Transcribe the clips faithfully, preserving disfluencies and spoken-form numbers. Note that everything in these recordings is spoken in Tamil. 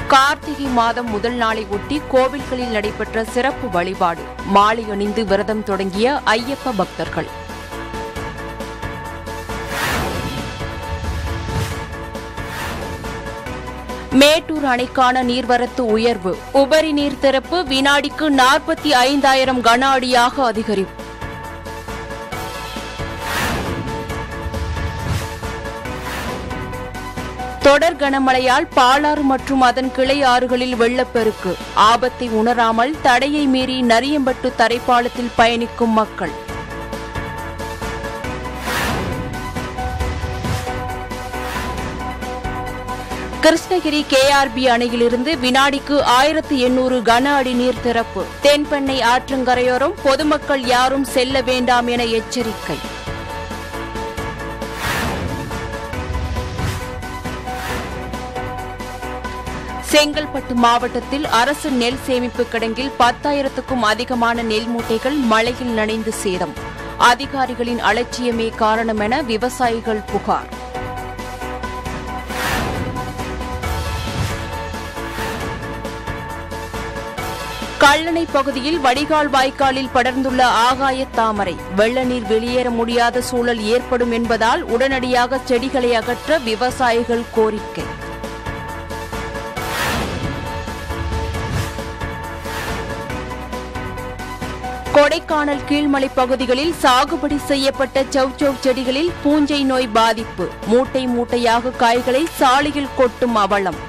கார்த்திகை மாதம் முதல் நாளை ஒட்டி கோவில்களில் நடைபெற்ற சிறப்பு வழிபாடு. மாலை அணிந்து விரதம் தொடங்கிய ஐயப்ப பக்தர்கள். மேட்டூர் அணைக்கான நீர்வரத்து உயர்வு. உபரி நீர் திறப்பு வினாடிக்கு நாற்பத்தி ஐந்தாயிரம் கன அடியாக அதிகரிப்பு. தொடர் கனமழையால் பாலாறு மற்றும் அதன் கிளை ஆறுகளில் வெள்ளப்பெருக்கு. ஆபத்தை உணராமல் தடையை மீறி நரியம்பட்டு தரைப்பாலத்தில் பயணிக்கும் மக்கள். கிருஷ்ணகிரி கேஆர்பி அணையிலிருந்து வினாடிக்கு ஆயிரத்து எண்ணூறு கன அடி நீர் திறப்பு. தென்பெண்ணை ஆற்றங்கரையோரம் பொதுமக்கள் யாரும் செல்ல வேண்டாம் என எச்சரிக்கை. செங்கல்பட்டு மாவட்டத்தில் அரசு நெல் சேமிப்பு கிடங்கில் பத்தாயிரத்துக்கும் அதிகமான நெல் மூட்டைகள் மழையில் நனைந்து சேதம். அதிகாரிகளின் அலட்சியமே காரணம் என விவசாயிகள் புகார். கல்லணை பகுதியில் வடிகால் வாய்க்காலில் படர்ந்துள்ள ஆகாய தாமரை. வெள்ள நீர் வெளியேற முடியாத சூழல் ஏற்படும் என்பதால் உடனடியாக செடிகளை அகற்ற விவசாயிகள் கோரிக்கை. கொடைக்கானல் கீழ்மலை பகுதிகளில் சாகுபடி செய்யப்பட்ட சௌசௌ செடிகளில் பூஞ்சை நோய் பாதிப்பு. மூட்டை மூட்டையாக காய்களை சாலையில் கொட்டும் அவலம்.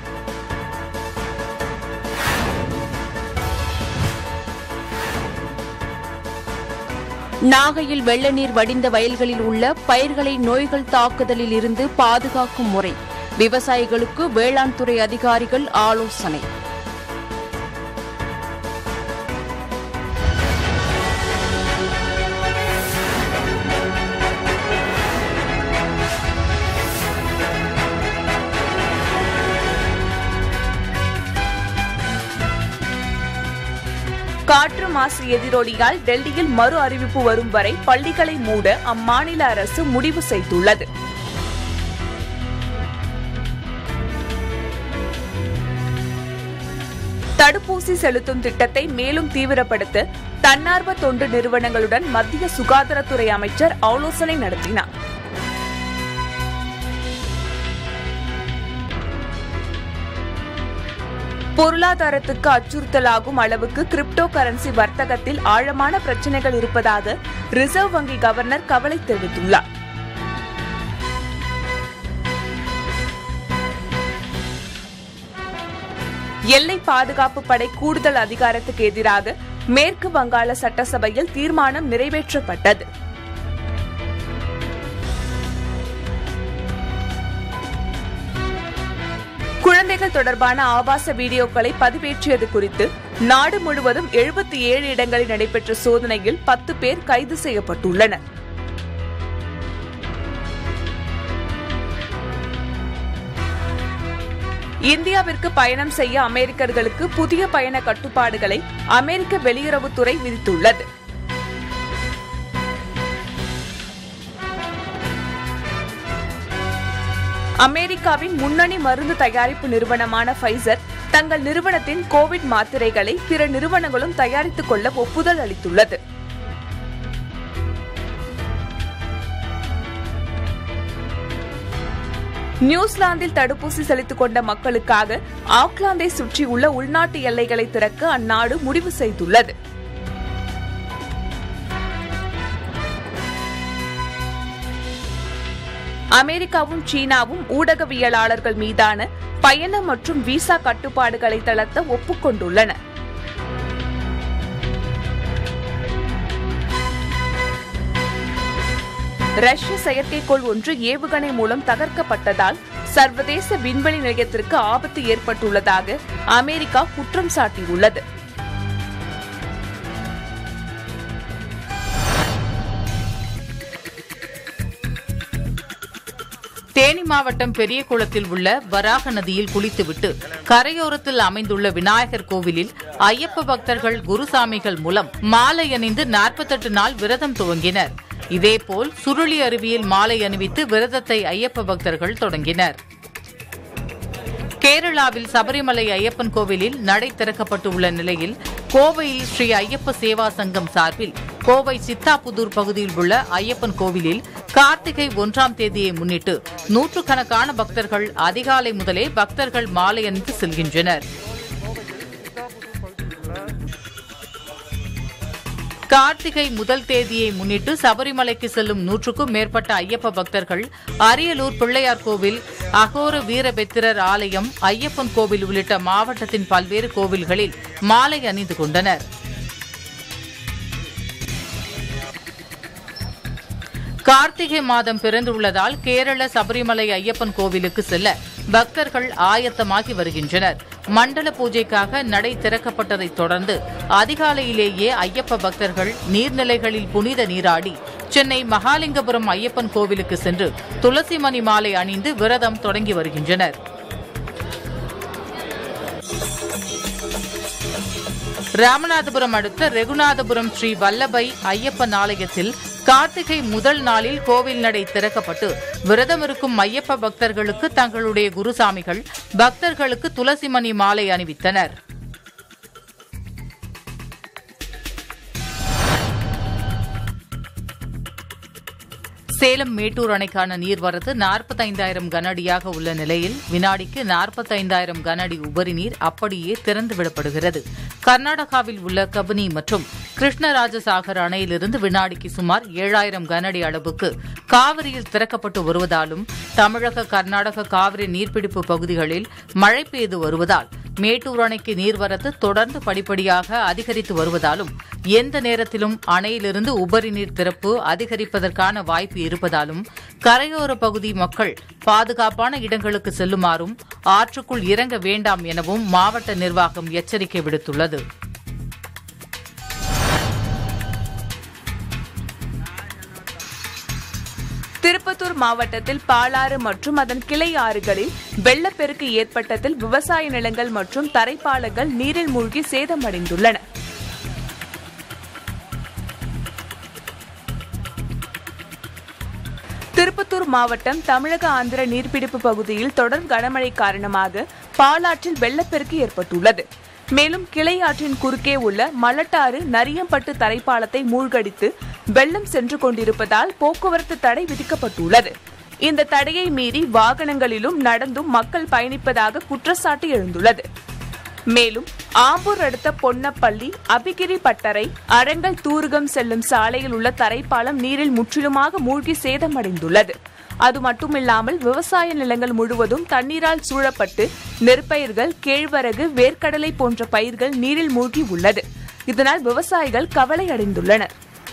நாகையில் வெள்ள நீர் வடிந்த வயல்களில் உள்ள பயிர்களை நோய்கள் தாக்குதலில் இருந்து பாதுகாக்கும் முறை. விவசாயிகளுக்கு வேளாண் துறை அதிகாரிகள் ஆலோசனை. காற்று மாசு எதிரொலியால் டெல்லியில் மறு அறிவிப்பு வரும் வரை பள்ளிகளை மூட அம்மாநில அரசு முடிவு செய்துள்ளது. தடுப்பூசி செலுத்தும் திட்டத்தை மேலும் தீவிரப்படுத்த தன்னார்வ தொண்டு நிறுவனங்களுடன் மத்திய சுகாதாரத்துறை அமைச்சர் ஆலோசனை நடத்தினார். பொருளாதாரத்துக்கு அச்சுறுத்தலாகும் அளவுக்கு கிரிப்டோ கரன்சி வர்த்தகத்தில் ஆழமான பிரச்சினைகள் இருப்பதாக ரிசர்வ் வங்கி கவர்னர் கவலை தெரிவித்துள்ளார். எல்லை பாதுகாப்பு படை கூடுதல் அதிகாரத்துக்கு எதிராக மேற்கு வங்காள சட்டசபையில் தீர்மானம் நிறைவேற்றப்பட்டது. குழந்தைகள் தொடர்பான ஆபாச வீடியோக்களை பதிவேற்றியது குறித்து நாடு முழுவதும் எழுபத்தி ஏழு இடங்களில் நடைபெற்ற சோதனையில் பத்து பேர் கைது செய்யப்பட்டுள்ளனர். இந்தியாவிற்கு பயணம் செய்ய அமெரிக்கர்களுக்கு புதிய பயண கட்டுப்பாடுகளை அமெரிக்க வெளியுறவுத்துறை விதித்துள்ளது. அமெரிக்காவின் முன்னணி மருந்து தயாரிப்பு நிறுவனமான ஃபைசர் தங்கள் நிறுவனத்தின் கோவிட் மாத்திரைகளை பிற நிறுவனங்களும் தயாரித்துக் கொள்ள ஒப்புதல் அளித்துள்ளது. நியூசிலாந்தில் தடுப்பூசி செலுத்திக் கொண்ட மக்களுக்காக ஆக்லாந்தை சுற்றியுள்ள உள்நாட்டு எல்லைகளை திறக்க அந்நாடு முடிவு செய்துள்ளது. அமெரிக்காவும் சீனாவும் ஊடகவியலாளர்கள் மீதான பயண மற்றும் விசா கட்டுப்பாடுகளை தளர்த்த ஒப்புக்கொண்டுள்ளன. ரஷ்ய செயற்கைக்கோள் ஒன்று ஏவுகணை மூலம் தகர்க்கப்பட்டதால் சர்வதேச விண்வெளி நிலையத்திற்கு ஆபத்து ஏற்பட்டுள்ளதாக அமெரிக்கா குற்றம் சாட்டியுள்ளது. தேனி மாவட்டம் பெரியகுளத்தில் உள்ள வராக நதியில் குளித்துவிட்டு கரையோரத்தில் அமைந்துள்ள விநாயகர் கோவிலில் ஐயப்ப பக்தர்கள் குருசாமிகள் மூலம் மாலை அணிந்து நாற்பத்தெட்டு நாள் விரதம் துவங்கினர். இதேபோல் சுருளி அருவியில் மாலை அணிவித்து விரதத்தை ஐயப்ப பக்தர்கள் தொடங்கினர். கேரளாவில் சபரிமலை ஐயப்பன் கோவிலில் நடை திறக்கப்பட்டு உள்ள நிலையில் கோவையில் ஸ்ரீ ஐயப்ப சேவா சங்கம் சார்பில் கோவை சித்தாபுதூர் பகுதியில் உள்ள ஐயப்பன் கோவிலில் கார்த்திகை ஒன்றாம் தேதியை முன்னிட்டு நூற்றுக்கணக்கான பக்தர்கள் அதிகாலை முதலே பக்தர்கள் மாலை அணிந்து செல்கின்றனர். கார்த்திகை முதல் தேதியை முன்னிட்டு சபரிமலைக்கு செல்லும் நூற்றுக்கும் மேற்பட்ட ஐயப்ப பக்தர்கள் அரியலூர் பிள்ளையார் கோவில், அகோர வீரபெத்திரர் ஆலயம், ஐயப்பன் கோவில் உள்ளிட்ட மாவட்டத்தின் பல்வேறு கோவில்களில் மாலை அணிந்து கொண்டனர். கார்த்திகை மாதம் பிறந்துள்ளதால் கேரள சபரிமலை ஐயப்பன் கோவிலுக்கு செல்ல பக்தர்கள் ஆயத்தமாகி வருகின்றனர். மண்டல பூஜைக்காக நடை திறக்கப்பட்டதைத் தொடர்ந்து அதிகாலையிலேயே ஐயப்ப பக்தர்கள் நீர்நிலைகளில் புனித நீராடி சென்னை மகாலிங்கபுரம் ஐயப்பன் கோவிலுக்கு சென்று துளசிமணி மாலை அணிந்து விரதம் தொடங்கி வருகின்றனர். ராமநாதபுரம் அடுத்த ரெகுநாதபுரம் ஸ்ரீ வல்லபை ஐயப்பன் ஆலயத்தில் கார்த்திகை முதல் நாளில் கோவில் நடை திறக்கப்பட்டு விரதமிருக்கும் ஐயப்ப பக்தர்களுக்கு தங்களுடைய குருசாமிகள் பக்தர்களுக்கு துளசிமணி மாலை அணிவித்தனர். சேலம் மேட்டூர் அணைக்கான நீர்வரத்து நாற்பத்தைந்தாயிரம் கனஅடியாக உள்ள நிலையில் வினாடிக்கு நாற்பத்தைந்தாயிரம் கனஅடி உபரி நீர் அப்படியே திறந்துவிடப்படுகிறது. கர்நாடகாவில் உள்ள கபினி மற்றும் கிருஷ்ணராஜசாகர் அணையிலிருந்து வினாடிக்கு சுமார் ஏழாயிரம் கனஅடி அளவுக்கு காவிரியில் திறக்கப்பட்டு வருவதாலும் தமிழக கர்நாடக காவிரி நீர்பிடிப்பு பகுதிகளில் மழை பெய்து வருவதால் மேட்டூர் அணைக்கு நீர்வரத்து தொடர்ந்து படிப்படியாக அதிகரித்து வருவதாலும் எந்த நேரத்திலும் அணையிலிருந்து உபரி நீர் திறப்பு அதிகரிப்பதற்கான வாய்ப்பு இருப்பதாலும் கரையோர பகுதி மக்கள் பாதுகாப்பான இடங்களுக்கு செல்லுமாறும் ஆற்றுக்குள் இறங்க வேண்டாம் எனவும் மாவட்ட நிர்வாகம் எச்சரிக்கை விடுத்துள்ளது. திருப்பத்தூர் மாவட்டத்தில் பாலாறு மற்றும் அதன் கிளை ஆறுகளில் வெள்ளப்பெருக்கு ஏற்பட்டதில் விவசாய நிலங்கள் மற்றும் தரைப்பாலங்கள் நீரில் மூழ்கி சேதமடைந்துள்ளன. திருப்பத்தூர் மாவட்டம் தமிழக ஆந்திர நீர்பிடிப்பு பகுதியில் தொடர் கனமழை காரணமாக பாலாற்றில் வெள்ளப்பெருக்கு ஏற்பட்டுள்ளது. மேலும் கிளை ஆற்றின் குறுக்கே உள்ள மலட்டாறு நரியம்பட்டு தரைப்பாலத்தை மூழ்கடித்து வெள்ளம் சென்று கொண்டிருப்பதால் போக்குவரத்து தடை விதிக்கப்பட்டுள்ளது. இந்த தடையை மீறி வாகனங்களிலும் நடந்தும் மக்கள் பயணிப்பதாக குற்றச்சாட்டு எழுந்துள்ளது. மேலும் ஆம்பூர் அடுத்த பொன்னப்பள்ளி, அபிகிரி பட்டறை, அரங்கல் தூர்கம் செல்லும் சாலையில் உள்ள தரைப்பாலம் நீரில் முற்றிலுமாக மூழ்கி சேதமடைந்துள்ளது. அது மட்டுமில்லாமல் விவசாய நிலங்கள் முழுவதும் தண்ணீரால் சூழப்பட்டு நெற்பயிர்கள், கேழ்வரகு, வேர்க்கடலை போன்ற பயிர்கள் நீரில் மூழ்கி உள்ளது. இதனால் விவசாயிகள் கவலை அடைந்துள்ளனர்.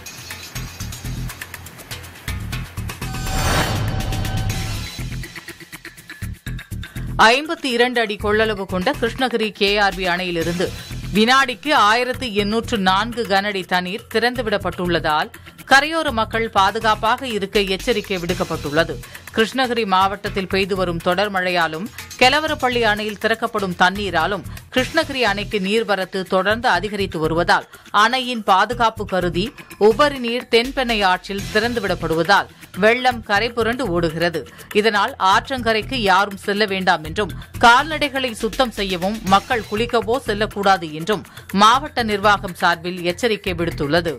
ஐம்பத்தி இரண்டு அடி கொள்ளளவு கொண்ட கிருஷ்ணகிரி கேஆர்பி அணையிலிருந்து வினாடிக்கு ஆயிரத்து எண்ணூற்று நான்கு கனஅடி தண்ணீர் திறந்துவிடப்பட்டுள்ளதால் கரையோர மக்கள் பாதுகாப்பாக இருக்க எச்சரிக்கை விடுக்கப்பட்டுள்ளது. கிருஷ்ணகிரி மாவட்டத்தில் பெய்து வரும் தொடர் மழையாலும் கெலவரப்பள்ளி அணையில் திறக்கப்படும் தண்ணீராலும் கிருஷ்ணகிரி அணைக்கு நீர்வரத்து தொடர்ந்து அதிகரித்து வருவதால் அணையின் பாதுகாப்பு கருதி உபரி நீர் தென்பெண்ணை ஆற்றில் திறந்துவிடப்படுவதால் வெள்ளம் கரை புரண்டு ஓடுகிறது. இதனால் ஆற்றங்கரைக்கு யாரும் செல்ல வேண்டாம் என்றும் கால்நடைகளை சுத்தம் செய்யவும் மக்கள் குளிக்கவோ செல்லக்கூடாது என்றும் மாவட்ட நிர்வாகம் சார்பில் எச்சரிக்கை விடுத்துள்ளது.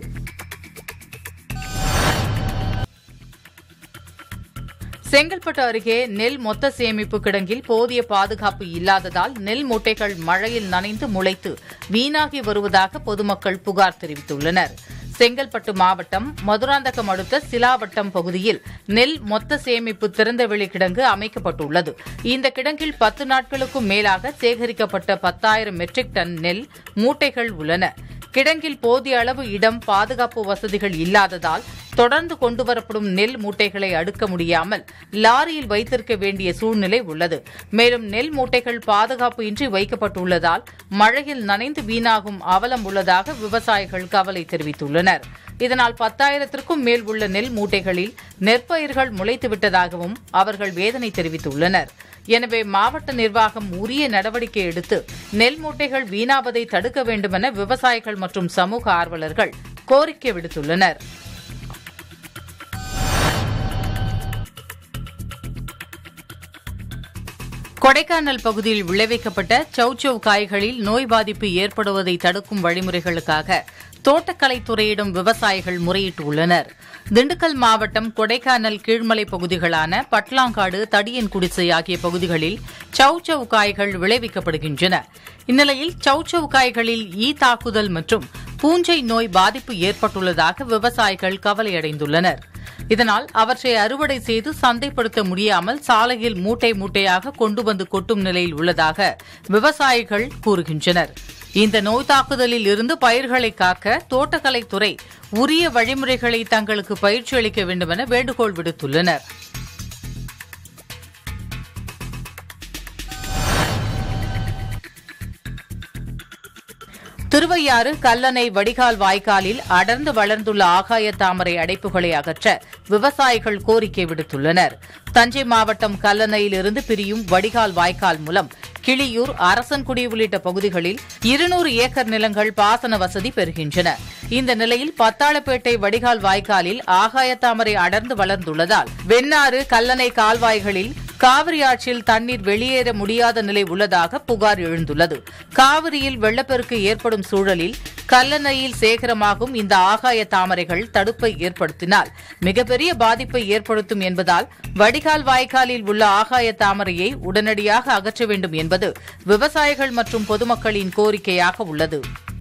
செங்கல்பட்டு அருகே நெல் மொத்த சேமிப்பு கிடங்கில் போதிய பாதுகாப்பு இல்லாததால் நெல் மூட்டைகள் மழையில் நனைந்து முளைத்து வீணாகி வருவதாக பொதுமக்கள் புகார் தெரிவித்துள்ளனர். செங்கல்பட்டு மாவட்டம் மதுராந்தகம் அடுத்த சிலாவட்டம் பகுதியில் நெல் மொத்த சேமிப்பு திறந்தவெளி கிடங்கு அமைக்கப்பட்டுள்ளது. இந்த கிடங்கில் பத்து நாட்களுக்கும் மேலாக சேகரிக்கப்பட்ட பத்தாயிரம் மெட்ரிக் டன் நெல் மூட்டைகள் உள்ளன. கிடங்கில் போதிய அளவு இடம், பாதுகாப்பு வசதிகள் இல்லாததால் தொடர்ந்து கொண்டுவரப்படும் நெல் மூட்டைகளை அடுக்க முடியாமல் லாரியில் வைத்திருக்க வேண்டிய சூழ்நிலை உள்ளது. மேலும் நெல் மூட்டைகள் பாதுகாப்பு இன்றி வைக்கப்பட்டுள்ளதால் மழையில் நனைந்து வீணாகும் அவலம் உள்ளதாக விவசாயிகள் கவலை தெரிவித்துள்ளனர். இதனால் பத்தாயிரத்திற்கும் மேல் உள்ள நெல் மூட்டைகளில் நெற்பயிர்கள் முளைத்துவிட்டதாகவும் அவர்கள் வேதனை தெரிவித்துள்ளனர். எனவே மாவட்ட நிர்வாகம் உரிய நடவடிக்கை எடுத்து நெல் மூட்டைகள் வீணாவதை தடுக்க வேண்டுமென விவசாயிகள் மற்றும் சமூக ஆர்வலர்கள் கோரிக்கை விடுத்துள்ளனர். கொடைக்கானல் பகுதியில் விளைவிக்கப்பட்ட சௌச்சவ் காய்களில் நோய் பாதிப்பு ஏற்படுவதை தடுக்கும் வழிமுறைகளுக்காக தோட்டக்கலைத்துறையிடம் விவசாயிகள் முறையிட்டுள்ளனர். திண்டுக்கல் மாவட்டம் கொடைக்கானல் கீழ்மலை பகுதிகளான பட்லாங்காடு, தடியன்குடிசை ஆகிய பகுதிகளில் சௌச்சவ் காய்கள் விளைவிக்கப்படுகின்றன. இந்நிலையில் சௌச்சவ் காய்களில் ஈ தாக்குதல் மற்றும் பூஞ்சை நோய் பாதிப்பு ஏற்பட்டுள்ளதாக விவசாயிகள் கவலையடைந்துள்ளனர். இதனால் அவற்றை அறுவடை செய்து சந்தைப்படுத்த முடியாமல் சாலையில் மூட்டை மூட்டையாக கொண்டு வந்து கொட்டும் நிலையில் உள்ளதாக விவசாயிகள் கூறுகின்றனர். இந்த நோய் தாக்குதலில் இருந்து பயிர்களை காக்க தோட்டக்கலைத்துறை உரிய வழிமுறைகளை தங்களுக்கு பயிற்சி அளிக்க வேண்டும் என வேண்டுகோள் விடுத்துள்ளனர். திருவையாறு கல்லணை வடிகால் வாய்க்காலில் அடர்ந்து வளர்ந்துள்ள ஆகாய தாமரை அடைப்புகளை அகற்ற விவசாயிகள் கோரிக்கை விடுத்துள்ளனர். தஞ்சை மாவட்டம் கல்லணையிலிருந்து பிரியும் வடிகால் வாய்க்கால் மூலம் கிளியூர், அரசன்குடி உள்ளிட்ட பகுதிகளில் இருநூறு ஏக்கர் நிலங்கள் பாசன வசதி பெறுகின்றன. இந்த நிலையில் பத்தாளப்பேட்டை வடிகால் வாய்க்காலில் ஆகாய தாமரை அடர்ந்து வளர்ந்துள்ளதால் வெண்ணாறு, கல்லணை கால்வாய்களில் காவிரி ஆற்றில் தண்ணீர் வெளியேற முடியாத நிலை உள்ளதாக புகார் எழுந்துள்ளது. காவிரியில் வெள்ளப்பெருக்கு ஏற்படும் சூழலில் கல்லணையில் சேகரமாகும் இந்த ஆகாய தாமரைகள் தடுப்பை ஏற்படுத்தினால் மிகப்பெரிய பாதிப்பை ஏற்படுத்தும் என்பதால் வடிகால் வாய்க்காலில் உள்ள ஆகாய தாமரையை உடனடியாக அகற்ற வேண்டும் என்பது விவசாயிகள் மற்றும் பொதுமக்களின் கோரிக்கையாக உள்ளது.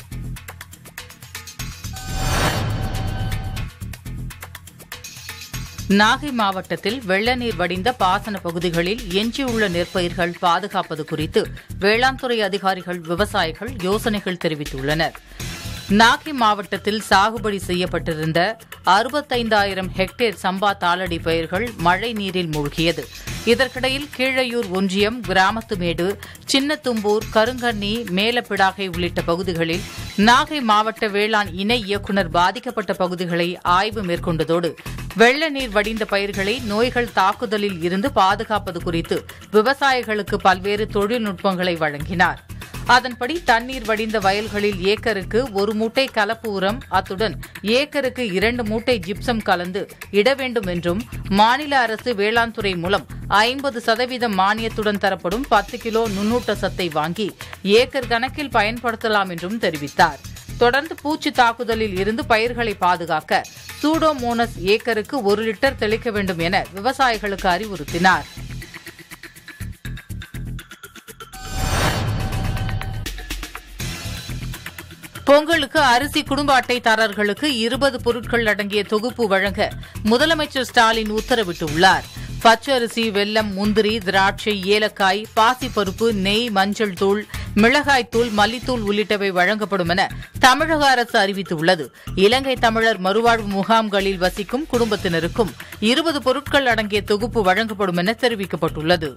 நாகை மாவட்டத்தில் வெள்ள நீர் வடிந்த பாசன பகுதிகளில் எஞ்சியுள்ள நெற்பயிர்கள் பாதுகாப்பது குறித்து வேளாண் துறை அதிகாரிகள், விவசாயிகள் யோசனைகள் தெரிவித்துள்ளனர். நாகை மாவட்டத்தில் சாகுபடி செய்யப்பட்டிருந்த அறுபத்தைந்தாயிரம் ஹெக்டேர் சம்பா தாளடி பயிர்கள் மழை நீரில் மூழ்கியது. இதற்கிடையில் கீழையூர் ஒன்றியம் கிராமத்துமேடு, சின்னத்தும்பூர், கருங்கண்ணி, மேலப்பிடாகை உள்ளிட்ட பகுதிகளில் நாகை மாவட்ட வேளாண் இணை இயக்குநர் பாதிக்கப்பட்ட பகுதிகளை ஆய்வு மேற்கொண்டதோடு வெள்ள நீர் வடிந்த பயிர்களை நோய்கள் தாக்குதலில் இருந்து பாதுகாப்பது குறித்து விவசாயிகளுக்கு பல்வேறு தொழில்நுட்பங்களை வழங்கினார். அதன்படி தண்ணீர் வடிந்த வயல்களில் ஏக்கருக்கு ஒரு மூட்டை கலப்பு உரம், அத்துடன் ஏக்கருக்கு இரண்டு மூட்டை ஜிப்சம் கலந்து இட வேண்டும் என்றும், மாநில அரசு வேளாண் துறை மூலம் ஐம்பது சதவீதம் மானியத்துடன் தரப்படும் பத்து கிலோ நுண்ணூட்ட சத்தை வாங்கி ஏக்கர் கணக்கில் பயன்படுத்தலாம் என்றும் தெரிவித்தார். தொடர்ந்து பூச்சி தாக்குதலில் இருந்து பயிர்களை பாதுகாக்க சூடோமோனஸ் ஏக்கருக்கு ஒரு லிட்டர் தெளிக்க வேண்டும் என விவசாயிகளுக்கு அறிவுறுத்தினார். பொங்கலுக்கு அரிசி குடும்ப அட்டைதாரர்களுக்கு இருபது பொருட்கள் அடங்கிய தொகுப்பு வழங்க முதலமைச்சர் ஸ்டாலின் உத்தரவிட்டுள்ளார். பச்சரிசி, வெல்லம், முந்திரி, திராட்சை, ஏலக்காய், பாசிப்பருப்பு, நெய், மஞ்சள் தூள், மிளகாய் தூள், மல்லித்தூள் உள்ளிட்டவை வழங்கப்படும் என தமிழக அரசு அறிவித்துள்ளது. இலங்கை தமிழர் மறுவாழ்வு முகாம்களில் வசிக்கும் குடும்பத்தினருக்கும் இருபது பொருட்கள் அடங்கிய தொகுப்பு வழங்கப்படும் என தெரிவிக்கப்பட்டுள்ளது.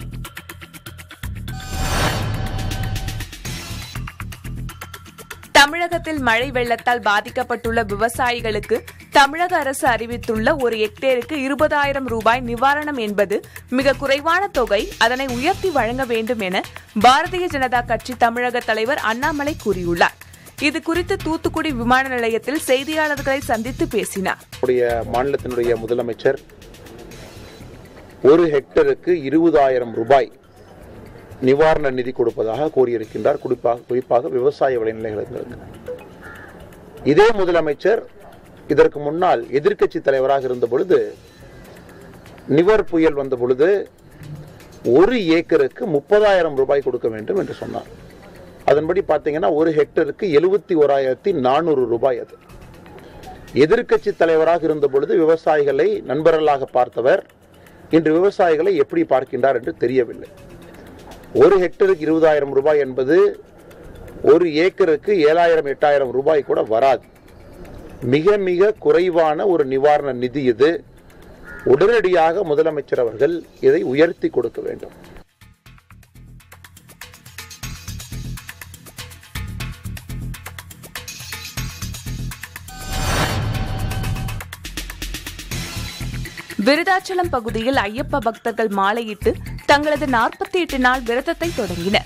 தமிழகத்தில் மழை வெள்ளத்தால் பாதிக்கப்பட்டுள்ள விவசாயிகளுக்கு தமிழக அரசு அறிவித்துள்ள ஒரு ஹெக்டேருக்கு இருபதாயிரம் ரூபாய் நிவாரணம் என்பது மிக குறைவான தொகை. அதனை உயர்த்தி வழங்க வேண்டும் என பாரதிய ஜனதா கட்சி தமிழக தலைவர் அண்ணாமலை கூறியுள்ளார். இது குறித்து தூத்துக்குடி விமான நிலையத்தில் செய்தியாளர்களை சந்தித்து பேசினார். மாநிலத்தினுடைய முதலமைச்சர் ஒரு ஹெக்டருக்கு இருபதாயிரம் ரூபாய் நிவாரண நிதி கொடுப்பதாக கூறியிருக்கின்றார். குறிப்பாக குறிப்பாக விவசாய விளைநிலங்களுக்கு. இதே முதலமைச்சர் இதற்கு முன்னால் எதிர்க்கட்சி தலைவராக இருந்த பொழுது, நிவர் புயல் வந்த பொழுது ஒரு ஏக்கருக்கு முப்பதாயிரம் ரூபாய் கொடுக்க வேண்டும் என்று சொன்னார். அதன்படி பார்த்தீங்கன்னா ஒரு ஹெக்டருக்கு எழுபத்தி ஓராயிரத்தி நானூறு ரூபாய். அது எதிர்க்கட்சி தலைவராக இருந்த பொழுது விவசாயிகளை நண்பர்களாக பார்த்தவர் இன்று விவசாயிகளை எப்படி பார்க்கின்றார் என்று தெரியவில்லை. ஒரு ஹெக்டருக்கு இருபதாயிரம் ரூபாய் என்பது ஒரு ஏக்கருக்கு ஏழாயிரம் எட்டாயிரம் ரூபாய் கூட வராது. மிக மிக குறைவான ஒரு நிவாரண நிதி இது. உடனடியாக முதலமைச்சர் அவர்கள் இதை உயர்த்தி கொடுக்க வேண்டும். விருதாச்சலம் பகுதியில் ஐயப்ப பக்தர்கள் மாலையிட்டு தங்களது நாற்பத்தி எட்டு நாள் விரதத்தை தொடங்கினர்.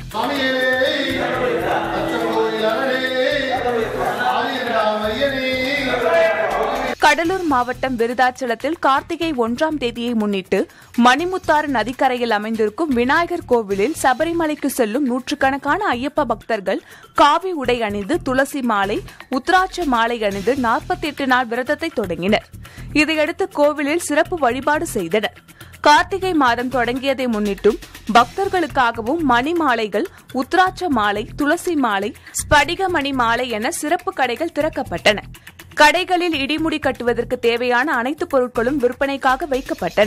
கடலூர் மாவட்டம் விருதாச்சலத்தில் கார்த்திகை ஒன்றாம் தேதியை முன்னிட்டு மணிமுத்தாறு நதிக்கரையில் அமைந்திருக்கும் விநாயகர் கோவிலில் சபரிமலைக்கு செல்லும் நூற்றுக்கணக்கான ஐயப்ப பக்தர்கள் காவி உடை அணிந்து துளசி மாலை உத்ராட்ச மாலை அணிந்து நாற்பத்தி எட்டு நாள் விரதத்தை தொடங்கினர். இதையடுத்து கோவிலில் சிறப்பு வழிபாடு செய்தனர். கார்த்திகை மாதம் தொடங்கியதை முன்னிட்டும் பக்தர்களுக்காகவும் மணி மாலைகள், உத்ராட்ச மாலை, துளசி மாலை, ஸ்படிக மணி மாலை என சிறப்பு கடைகள் திறக்கப்பட்டன. கடைகளில் இடிமுடி கட்டுவதற்கு தேவையான அனைத்து பொருட்களும் விற்பனைக்காக வைக்கப்பட்டன.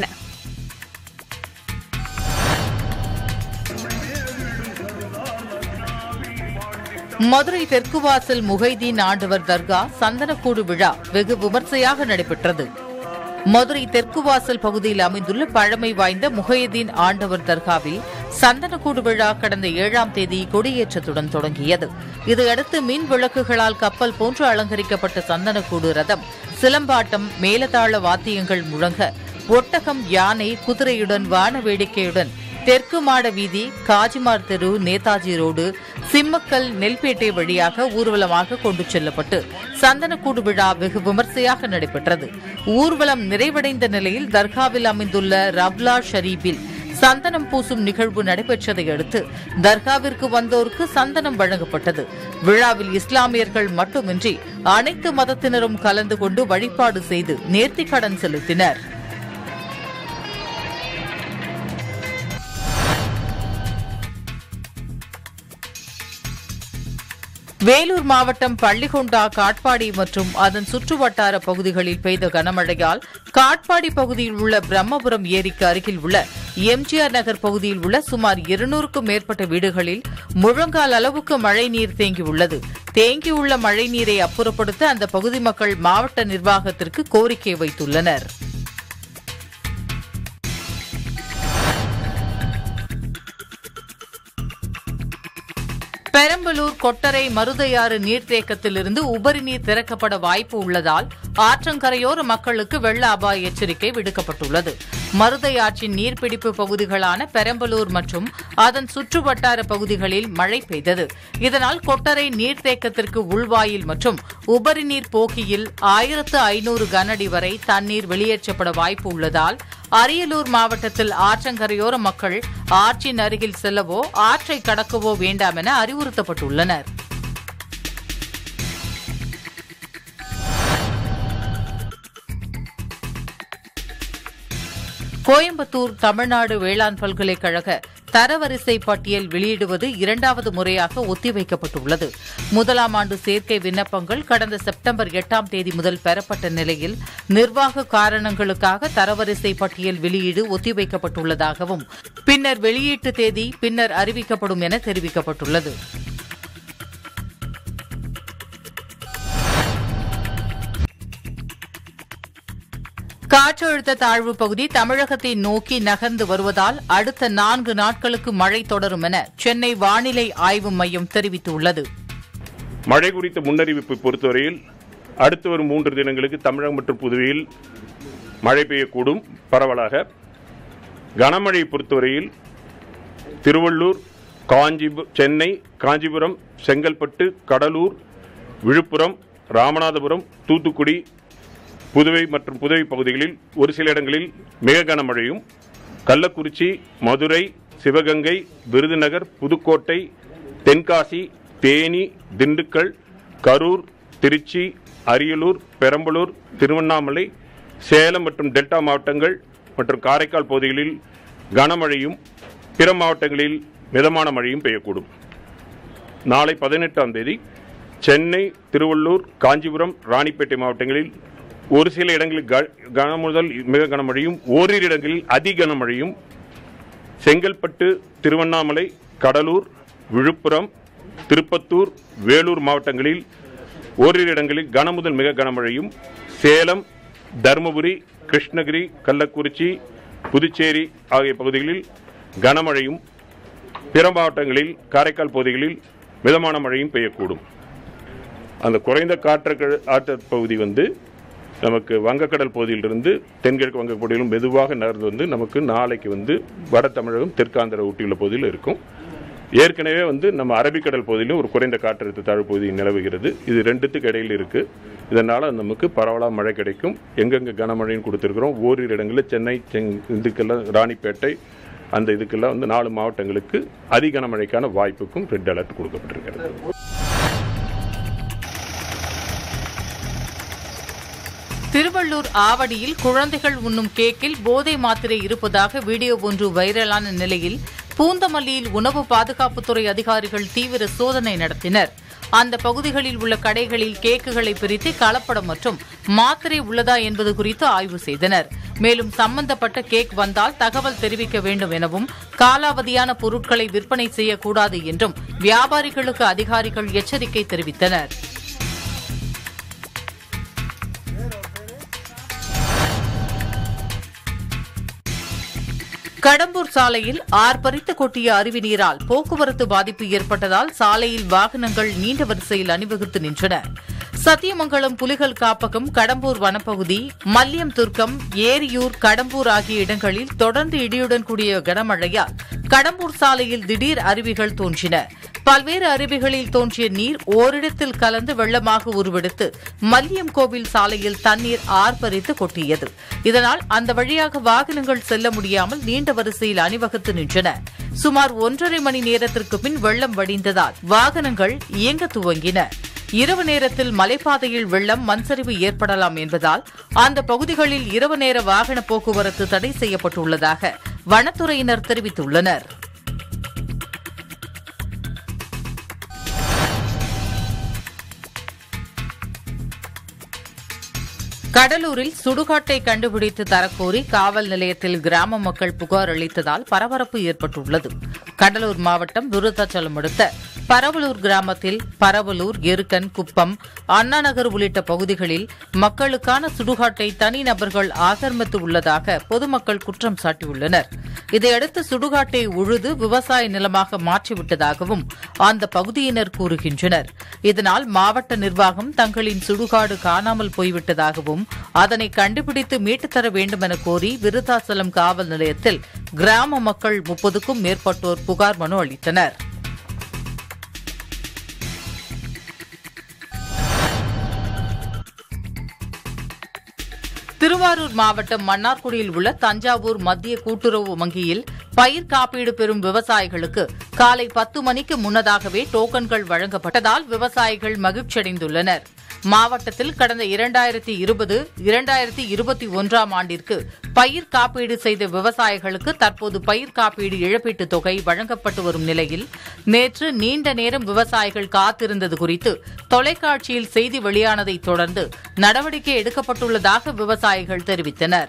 மதுரை தெற்குவாசல் முஹைதீன் ஆண்டவர் தர்கா சந்தனக்கூடு விழா வெகு விமர்சையாக நடைபெற்றது. மதுரை தெற்குவாசல் பகுதியில் அமைந்துள்ள பழமை வாய்ந்த முஹைதீன் ஆண்டவர் தர்காவில் சந்தனக்கூடு விழா கடந்த ஏழாம் தேதி கொடியேற்றத்துடன் தொடங்கியது. இதையடுத்து மின் விளக்குகளால் கப்பல் போன்று அலங்கரிக்கப்பட்ட சந்தனக்கூடு ரதம் சிலம்பாட்டம், மேலதாள வாத்தியங்கள் முழங்க ஒட்டகம், யானை, குதிரையுடன் வான வேடிக்கையுடன் தெற்கு மாட வீதி, காஜிமார் தெரு, நேதாஜி ரோடு, சிம்மக்கல், நெல்பேட்டை வழியாக ஊர்வலமாக கொண்டு செல்லப்பட்டு சந்தனக்கூடு விழா வெகு விமர்சையாக நடைபெற்றது. ஊர்வலம் நிறைவடைந்த நிலையில் தர்காவில் அமைந்துள்ள ரவ்லா ஷரீபில் சந்தனம் பூசும் நிகழ்வு நடைபெற்றதை அடுத்து தர்காவிற்கு வந்தோருக்கு சந்தனம் வழங்கப்பட்டது. விழாவில் இஸ்லாமியர்கள் மட்டுமின்றி அனைத்து மதத்தினரும் கலந்து கொண்டு வழிபாடு செய்து நேர்த்திக்கடன் செலுத்தினர். வேலூர் மாவட்டம் பள்ளிகொண்டா, காட்பாடி மற்றும் அதன் சுற்றுவட்டார பகுதிகளில் பெய்த கனமழையால் காட்பாடி பகுதியில் உள்ள பிரம்மபுரம் ஏரிக்கு அருகில் உள்ள எம்ஜிஆர் நகர் பகுதியில் உள்ள சுமார் இருநூறுக்கும் மேற்பட்ட வீடுகளில் முழங்கால் அளவுக்கு மழைநீர் தேங்கியுள்ளது. தேங்கியுள்ள மழைநீரை அப்புறப்படுத்த அந்த பகுதி மக்கள் மாவட்ட நிர்வாகத்திற்கு கோரிக்கை வைத்துள்ளனர். பெரம்பலூர் கொட்டரை மருதையாறு நீர்த்தேக்கத்திலிருந்து உபரி நீர் திறக்கப்பட வாய்ப்பு உள்ளதால் ஆற்றங்கரையோர மக்களுக்கு வெள்ள அபாய எச்சரிக்கை விடுக்கப்பட்டுள்ளது. மருதையாற்றின் நீர்பிடிப்பு பகுதிகளான பெரம்பலூர் மற்றும் அதன் சுற்றுவட்டார பகுதிகளில் மழை பெய்தது. இதனால் கொட்டரை நீர்த்தேக்கத்திற்கு உள்வாயில் மற்றும் உபரி நீர் போக்கியில் ஆயிரத்து ஐநூறு கனஅடி வரை தண்ணீர் வெளியேற்றப்பட வாய்ப்பு உள்ளதால் அரியலூர் மாவட்டத்தில் ஆற்றங்கரையோர மக்கள் ஆற்றின் அருகில் செல்லவோ ஆற்றை கடக்கவோ வேண்டாம் என அறிவுறுத்தப்பட்டுள்ளனர். கோயம்புத்தூர் தமிழ்நாடு வேளாண் பல்கலைக்கழக தரவரிசை பட்டியல் வெளியிடுவது இரண்டாவது முறையாக ஒத்திவைக்கப்பட்டுள்ளது. முதலாம் ஆண்டு சேர்க்கை விண்ணப்பங்கள் கடந்த செப்டம்பர் எட்டாம் தேதி முதல் பெறப்பட்ட நிலையில் நிர்வாக காரணங்களுக்காக தரவரிசை பட்டியல் வெளியீடு ஒத்திவைக்கப்பட்டுள்ளதாகவும் பின்னர் வெளியீட்டு தேதி பின்னர் அறிவிக்கப்படும் என தெரிவிக்கப்பட்டுள்ளது. காற்றழுத்த தாழ்வு பகுதி தமிழகத்தை நோக்கி நகர்ந்து வருவதால் அடுத்த நான்கு நாட்களுக்கு மழை தொடரும் என சென்னை வானிலை ஆய்வு மையம் தெரிவித்துள்ளது. மழை குறித்த முன்னறிவிப்பை பொறுத்தவரையில் அடுத்து வரும் மூன்று தினங்களுக்கு தமிழகம் மற்றும் புதுவையில் மழை பெய்யக்கூடும். பரவலாக கனமழை பொறுத்தவரையில் திருவள்ளூர், காஞ்சிபுரம், சென்னை, காஞ்சிபுரம், செங்கல்பட்டு, கடலூர், விழுப்புரம், ராமநாதபுரம், தூத்துக்குடி, புதுவை மற்றும் புதுவை பகுதிகளில் ஒரு சில இடங்களில் மிக கனமழையும், கள்ளக்குறிச்சி, மதுரை, சிவகங்கை, விருதுநகர், புதுக்கோட்டை, தென்காசி, தேனி, திண்டுக்கல், கரூர், திருச்சி, அரியலூர், பெரம்பலூர், திருவண்ணாமலை, சேலம் மற்றும் டெல்டா மாவட்டங்கள் மற்றும் காரைக்கால் பகுதிகளில் கனமழையும் பிற மாவட்டங்களில் மிதமான மழையும் பெய்யக்கூடும். நாளை பதினெட்டாம் தேதி சென்னை, திருவள்ளூர், காஞ்சிபுரம், ராணிப்பேட்டை மாவட்டங்களில் ஒரு சில இடங்களில் கன முதல் மிக கனமழையும், ஓரிரு இடங்களில் அதி கனமழையும், செங்கல்பட்டு, திருவண்ணாமலை, கடலூர், விழுப்புரம், திருப்பத்தூர், வேலூர் மாவட்டங்களில் ஓரிரு இடங்களில் கன முதல் மிக கனமழையும், சேலம், தருமபுரி, கிருஷ்ணகிரி, கள்ளக்குறிச்சி, புதுச்சேரி ஆகிய பகுதிகளில் கனமழையும், பிற மாவட்டங்களில் காரைக்கால் பகுதிகளில் மிதமான மழையும் பெய்யக்கூடும். அந்த குறைந்த காற்று பகுதி வந்து நமக்கு வங்கக்கடல் பகுதியிலிருந்து தென்கிழக்கு வங்கக்கடலிலும் மெதுவாக நகர்ந்து வந்து நமக்கு நாளைக்கு வந்து வட தமிழகம், தெற்காந்திர ஊட்டியுள்ள பகுதியில் இருக்கும். ஏற்கனவே வந்து நம்ம அரபிக்கடல் பகுதியிலும் ஒரு குறைந்த காற்றழுத்த தாழ்வு பகுதி நிலவுகிறது. இது ரெண்டுத்துக்கு இடையில் இருக்கு. இதனால நமக்கு பரவலாக மழை கிடைக்கும். எங்கெங்க கனமழைன்னு கொடுத்துருக்கிறோம். ஓரிரு இடங்களில் சென்னை, இதுக்கெல்லாம் ராணிப்பேட்டை, அந்த இதுக்கெல்லாம் வந்து நாலு மாவட்டங்களுக்கு அதிக கனமழைக்கான வாய்ப்புக்கும் ரெட் அலர்ட் கொடுக்கப்பட்டிருக்கிறது. திருவள்ளூர் ஆவடியில் குழந்தைகள் உண்ணும் கேக்கில் போதை மாத்திரை இருப்பதாக வீடியோ ஒன்று வைரலான நிலையில் பூந்தமல்லியில் உணவு பாதுகாப்புத்துறை அதிகாரிகள் தீவிர சோதனை நடத்தினர். அந்த பகுதிகளில் உள்ள கடைகளில் கேக்குகளை பிரித்து கலப்படம் மற்றும் மாத்திரை உள்ளதா என்பது குறித்து ஆய்வு செய்தனர். மேலும் சம்பந்தப்பட்ட கேக் வந்தால் தகவல் தெரிவிக்க வேண்டும் எனவும் காலாவதியான பொருட்களை விற்பனை செய்யக்கூடாது என்றும் வியாபாரிகளுக்கு அதிகாரிகள் எச்சரிக்கை தெரிவித்தனர். கடம்பூர் சாலையில் ஆர்ப்பரித்து கொட்டிய அருவி நீரால் போக்குவரத்து பாதிப்பு ஏற்பட்டதால் சாலையில் வாகனங்கள் நீண்ட வரிசையில் அணிவகுத்து நின்றன. சத்தியமங்கலம் புலிகள் காப்பகம், கடம்பூர் வனப்பகுதி, மல்லியம் துர்க்கம், ஏரியூர், கடம்பூர் ஆகிய இடங்களில் தொடர்ந்து இடியுடன் கூடிய கனமழையால் கடம்பூர் சாலையில் திடீர் அருவிகள் தோன்றின. பல்வேறு அருவிகளில் தோன்றிய நீர் ஓரிடத்தில் கலந்து வெள்ளமாக உருவெடுத்து மல்லியம் கோவில் சாலையில் தண்ணீர் ஆர்ப்பரித்து கொட்டியது. இதனால் அந்த வழியாக வாகனங்கள் செல்ல முடியாமல் நீண்ட வரிசையில் அணிவகுத்து நின்றன. சுமார் ஒன்றரை மணி நேரத்திற்கு பின் வெள்ளம் வடிந்ததால் வாகனங்கள் இயங்க துவங்கின. இரவு நேரத்தில் மலைப்பாதையில் வெள்ளம், மண்சரிவு ஏற்படலாம் என்பதால் அந்த பகுதிகளில் இரவு நேர வாகன போக்குவரத்து தடை செய்யப்பட்டுள்ளதாக வனத்துறையினர் தெரிவித்துள்ளனர். கடலூரில் சுடுகாட்டை கண்டுபிடித்து தரக்கோரி காவல் நிலையத்தில் கிராம மக்கள் புகார் அளித்ததால் பரபரப்பு ஏற்பட்டுள்ளது. கடலூர் மாவட்டம் விருத்தாச்சலம் அடுத்த பரவலூர் கிராமத்தில் பரவலூர், எருக்கன், குப்பம், அண்ணாநகர் உள்ளிட்ட பகுதிகளில் மக்களுக்கான சுடுகாட்டை தனிநபர்கள் ஆக்கிரமித்து உள்ளதாக பொதுமக்கள் குற்றம் சாட்டியுள்ளனர். இதையடுத்து சுடுகாட்டை உழுது விவசாய நிலமாக மாற்றிவிட்டதாகவும் அந்த பகுதியினர் கூறுகின்றனர். இதனால் மாவட்ட நிர்வாகம் தங்களின் சுடுகாடு காணாமல் போய்விட்டதாகவும் அதனை கண்டுபிடித்து மீட்டுத் தர வேண்டும் என கோரி விருத்தாச்சலம் காவல் நிலையத்தில் கிராம மக்கள் முப்பதுக்கும் மேற்பட்டோர் புகார் மனு அளித்தனர். திருவாரூர் மாவட்டம் மன்னார்குடியில் உள்ள தஞ்சாவூர் மத்திய கூட்டுறவு வங்கியில் பயிர் காப்பீடு பெறும் விவசாயிகளுக்கு காலை பத்து மணிக்கு முன்னதாகவே டோக்கன்கள் வழங்கப்பட்டதால் விவசாயிகள் மகிழ்ச்சியடைந்துள்ளனர். மாவட்டத்தில் கடந்த இரண்டாயிரத்தி இருபது இரண்டாயிரத்தி இருபத்தி ஒன்றாம் ஆண்டிற்கு பயிர் காப்பீடு செய்த விவசாயிகளுக்கு தற்போது பயிர் காப்பீடு இழப்பீட்டுத் தொகை வழங்கப்பட்டு வரும் நிலையில் நேற்று நீண்ட நேரம் விவசாயிகள் காத்திருந்தது குறித்து தொலைக்காட்சியில் செய்தி வெளியானதைத் தொடர்ந்து நடவடிக்கை எடுக்கப்பட்டுள்ளதாக விவசாயிகள் தெரிவித்தனர்.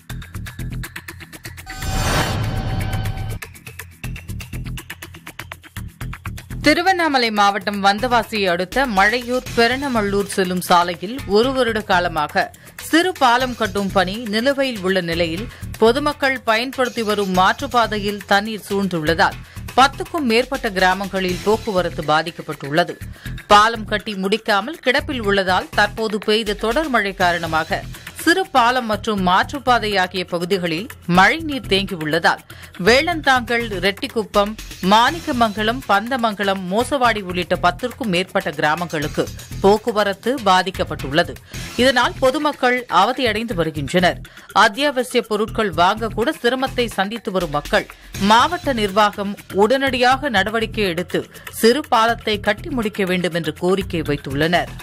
திருவண்ணாமலை மாவட்டம் வந்தவாசியை அடுத்த மழையூர் பெரணமல்லூர் செல்லும் சாலையில் ஒரு வருட காலமாக சிறு பாலம் கட்டும் பணி நிலுவையில் உள்ள நிலையில் பொதுமக்கள் பயன்படுத்தி வரும் மாற்றுப்பாதையில் தண்ணீர் சூழ்ந்துள்ளதால் பத்துக்கும் மேற்பட்ட கிராமங்களில் போக்குவரத்து பாதிக்கப்பட்டுள்ளது. பாலம் கட்டி முடிக்காமல் கிடப்பில் உள்ளதால் தற்போது பெய்த தொடர் மழை காரணமாக சிறு பாலம் மற்றும் மாற்றுப்பாதை ஆகிய பகுதிகளில் மழைநீர் தேங்கியுள்ளதால் வேளந்தாங்கல், ரெட்டிக்குப்பம், மாணிக்கமங்கலம், பந்தமங்கலம், மோசவாடி உள்ளிட்ட பத்திற்கும் மேற்பட்ட கிராமங்களுக்கு போக்குவரத்து பாதிக்கப்பட்டுள்ளது. இதனால் பொதுமக்கள் அவதியடைந்து வருகின்றனர். அத்தியாவசிய பொருட்கள் வாங்கக்கூட சிரமத்தை சந்தித்து வரும் மக்கள் மாவட்ட நிர்வாகம் உடனடியாக நடவடிக்கை எடுத்து சிறு பாலத்தை கட்டி முடிக்க வேண்டும் என்று கோரிக்கை வைத்துள்ளனர்.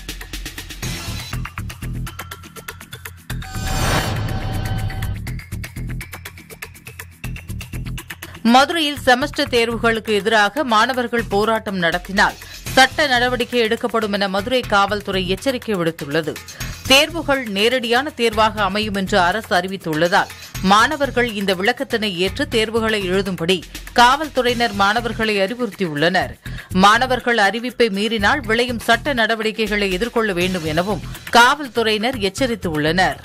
மதுரையில் செமஸ்டர் தேர்வுகளுக்கு எதிராக மாணவர்கள் போராட்டம் நடத்தினால் சட்ட நடவடிக்கை எடுக்கப்படும் என மதுரை காவல்துறை எச்சரிக்கை விடுத்துள்ளது. தேர்வுகள் நேரடியான தேர்வாக அமையும் என்று அரசு அறிவித்துள்ளதால் மாணவர்கள் இந்த விளக்கத்தினை ஏற்று தேர்வுகளை எழுதும்படி காவல்துறையினர் மாணவர்களை அறிவுறுத்தியுள்ளனர். மாணவர்கள் அறிவிப்பை மீறினால் விளையும் சட்ட நடவடிக்கைகளை எதிர்கொள்ள வேண்டும் எனவும் காவல்துறையினர் எச்சரித்துள்ளனர்.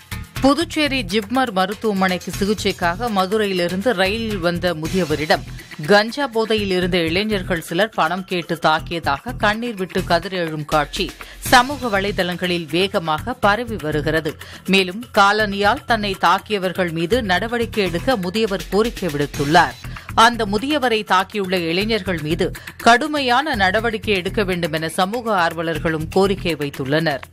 புதுச்சேரி ஜிப்மர் மருத்துவமனைக்கு சிகிச்சைக்காக மதுரையிலிருந்து ரயிலில் வந்த முதியவரிடம் கஞ்சா போதையில் இருந்த இளைஞர்கள் சிலர் பணம் கேட்டு தாக்கியதாக கண்ணீர் விட்டு கதறி எழும் காட்சி சமூக வலைதளங்களில் வேகமாக பரவி வருகிறது. மேலும் காலனியால் தன்னை தாக்கியவர்கள் மீது நடவடிக்கை எடுக்க முதியவர் கோரிக்கை விடுத்துள்ளார். அந்த முதியவரை தாக்கியுள்ள இளைஞர்கள் மீது கடுமையான நடவடிக்கை எடுக்க வேண்டும் என சமூக ஆர்வலர்களும் கோரிக்கை வைத்துள்ளனர்.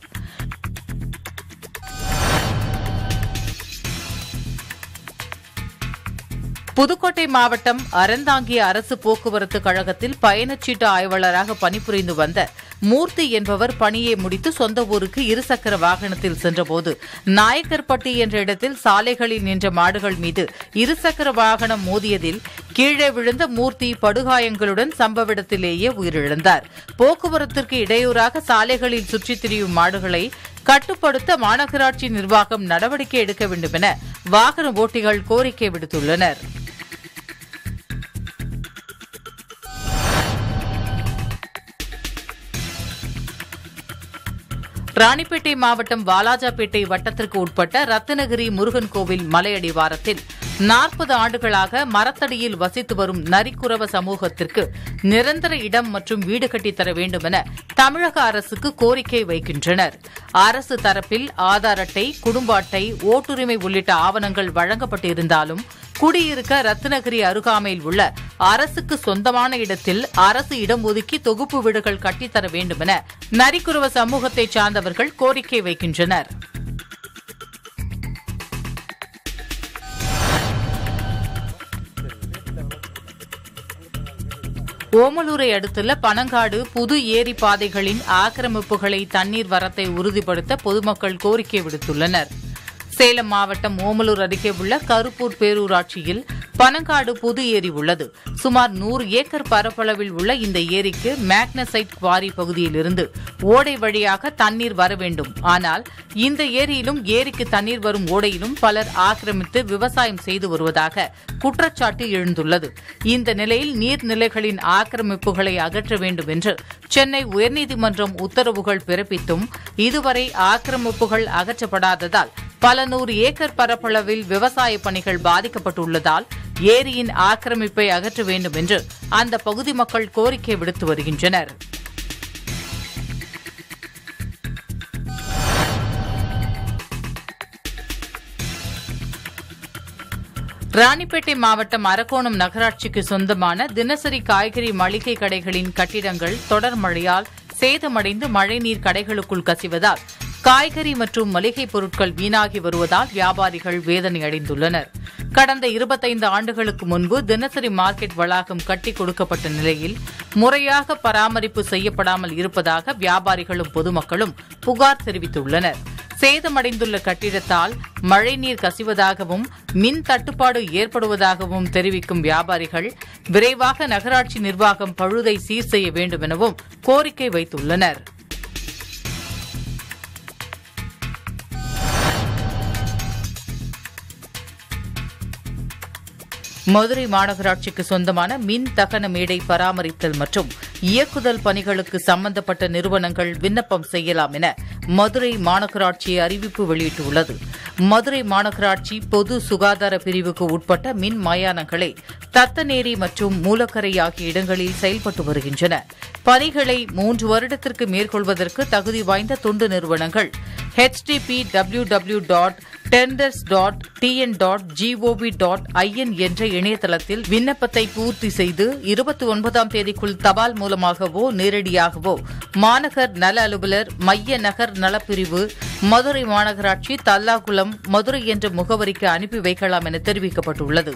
புதுக்கோட்டை மாவட்டம் அறந்தாங்கி அரசு போக்குவரத்து கழகத்தில் பயணச்சீட்டு ஆய்வாளராக பணிபுரிந்து வந்த மூர்த்தி என்பவர் பணியை முடித்து சொந்த ஊருக்கு இருசக்கர வாகனத்தில் சென்றபோது நாயக்கர்பட்டி என்ற இடத்தில் சாலைகளில் நின்ற மாடுகள் மீது இருசக்கர வாகனம் மோதியதில் கீழே விழுந்த மூர்த்தி படுகாயங்களுடன் சம்பவ இடத்திலேயே உயிரிழந்தார். போக்குவரத்திற்கு இடையூறாக சாலைகளில் சுற்றித் திரியும் மாடுகளை கட்டுப்படுத்த மாநகராட்சி நிர்வாகம் நடவடிக்கை எடுக்க வேண்டும் என வாகன ஓட்டிகள் கோரிக்கை விடுத்துள்ளனர். ராணிப்பேட்டை மாவட்டம் வாலாஜாபேட்டை வட்டத்திற்கு உட்பட்ட ரத்தினகிரி முருகன் கோவில் மலையடிவாரத்தில் நாற்பது ஆண்டுகளாக மரத்தடியில் வசித்து வரும் நரிக்குறவ சமூகத்திற்கு நிரந்தர இடம் மற்றும் வீடு கட்டித்தர வேண்டும் என தமிழக அரசுக்கு கோரிக்கை வைக்கின்றனர். அரசு தரப்பில் ஆதார் அட்டை, குடும்ப அட்டை, ஓட்டுரிமை உள்ளிட்ட ஆவணங்கள் வழங்கப்பட்டிருந்தாலும் குடியிருக்க ரத்தினகிரி அருகாமையில் உள்ள அரசுக்கு சொந்தமான இடத்தில் அரசு இடம் ஒதுக்கி தொகுப்பு வீடுகள் கட்டித்தர வேண்டும் என நரிக்குறவ சமூகத்தைச் சார்ந்தவர்கள் கோரிக்கை வைக்கின்றனர். ஓமலூரை அடுத்துள்ள பனங்காடு புது ஏரி பாதைகளின் ஆக்கிரமிப்புகளை தண்ணீர் வரத்தை உறுதிப்படுத்த பொதுமக்கள் கோரிக்கை விடுத்துள்ளனர். சேலம் மாவட்டம் ஓமலூர் அருகே உள்ள கருப்பூர் பேரூராட்சியில் பனங்காடு புது ஏரி உள்ளது. சுமார் நூறு ஏக்கர் பரப்பளவில் உள்ள இந்த ஏரிக்கு மேக்னசைட் குவாரி பகுதியிலிருந்து ஓடை வழியாக தண்ணீர் வர வேண்டும். ஆனால் இந்த ஏரியிலும் ஏரிக்கு தண்ணீர் வரும் ஓடையிலும் பலர் ஆக்கிரமித்து விவசாயம் செய்து வருவதாக குற்றச்சாட்டு எழுந்துள்ளது. இந்த நிலையில் நீர்நிலைகளின் ஆக்கிரமிப்புகளை அகற்ற வேண்டும் என்று சென்னை உயர்நீதிமன்றம் உத்தரவுகள் பிறப்பித்தும் இதுவரை ஆக்கிரமிப்புகள் அகற்றப்படாததால் பல நூறு ஏக்கர் பரப்பளவில் விவசாய பணிகள் பாதிக்கப்பட்டுள்ளதால் ஏரியின் ஆக்கிரமிப்பை அகற்ற வேண்டும் என்று அந்த பகுதி மக்கள் கோரிக்கை விடுத்து வருகின்றனர். ராணிப்பேட்டை மாவட்டம் அரக்கோணம் நகராட்சிக்கு சொந்தமான தினசரி காய்கறி மளிகை கடைகளின் கட்டிடங்கள் தொடர் மழையால் சேதமடைந்து மழைநீர் கடைகளுக்குள் கசிவதால் காய்கறி மற்றும் மளிகைப் பொருட்கள் வீணாகி வருவதால் வியாபாரிகள் வேதனை அடைந்துள்ளனர். கடந்த இருபத்தைந்து ஆண்டுகளுக்கு முன்பு தினசரி மார்க்கெட் வளாகம் கட்டிக் கொடுக்கப்பட்ட நிலையில் முறையாக பராமரிப்பு செய்யப்படாமல் இருப்பதாக வியாபாரிகளும் பொதுமக்களும் புகார் தெரிவித்துள்ளனர். சேதமடைந்துள்ள கட்டிடத்தால் மழைநீர் கசிவதாகவும் மின் தட்டுப்பாடு ஏற்படுவதாகவும் தெரிவிக்கும் வியாபாரிகள் விரைவாக நகராட்சி நிர்வாகம் பழுதை சீர் செய்ய வேண்டும் எனவும் கோரிக்கை வைத்துள்ளனர். மதுரை மாநகராட்சிக்கு சொந்தமான மின் தகன மேடை பராமரித்தல் மற்றும் இயக்குதல் பணிகளுக்கு சம்பந்தப்பட்ட நிறுவனங்கள் விண்ணப்பம் செய்யலாம் என மதுரை மாநகராட்சி அறிவிப்பு வெளியிட்டுள்ளது. மதுரை மாநகராட்சி பொது சுகாதார பிரிவுக்கு உட்பட்ட மின் மயானங்களை தத்தநேரி மற்றும் மூலக்கரை ஆகிய இடங்களில் செயல்பட்டு வருகின்றன. பணிகளை மூன்று வருடத்திற்கு மேற்கொள்வதற்கு தகுதி வாய்ந்த தொண்டு நிறுவனங்கள் H T P W W dot tenders dot TN dot GOV dot IN என்ற இணையதளத்தில் விண்ணப்பத்தை பூர்த்தி செய்து இருபத்தி ஒன்பதாம் தேதிக்குள் தபால் மூலமாகவோ நேரடியாகவோ மாநகர் நல அலுவலர், மைய நகர் நலப்பிரிவு, மதுரை மாநகராட்சி, தல்லாகுளம், மதுரை என்ற முகவரிக்கு அனுப்பி வைக்கலாம் என தெரிவிக்கப்பட்டுள்ளது.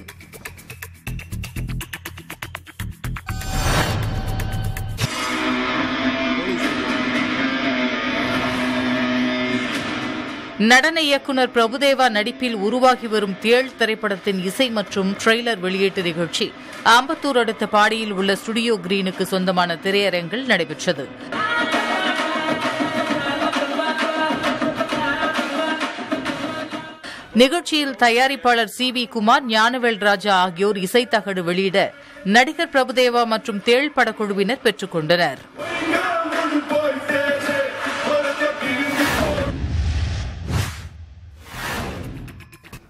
நடன இயக்குநர் பிரபுதேவா நடிப்பில் உருவாகி வரும் தேள் திரைப்படத்தின் இசை மற்றும் ட்ரெய்லர் வெளியீட்டு நிகழ்ச்சி ஆம்பத்தூர் அடுத்த பாடியில் உள்ள ஸ்டுடியோ கிரீனுக்கு சொந்தமான திரையரங்கில் நடைபெற்றது. நிகழ்ச்சியில் தயாரிப்பாளர் சி வி குமார், ஞானவேல் ராஜா ஆகியோர் இசைத்தகடு வெளியிட நடிகர் பிரபுதேவா மற்றும் தேள் படக்குழுவினர் பெற்றுக் கொண்டனர்.